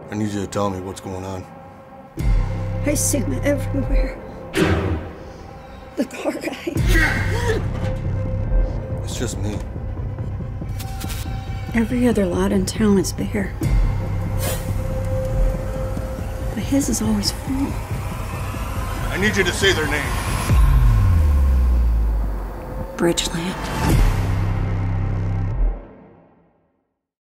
I need you to tell me what's going on. I see him everywhere. The car guy. It's just me. Every other lot in town is bare. But his is always full. I need you to say their name. Bridgeland.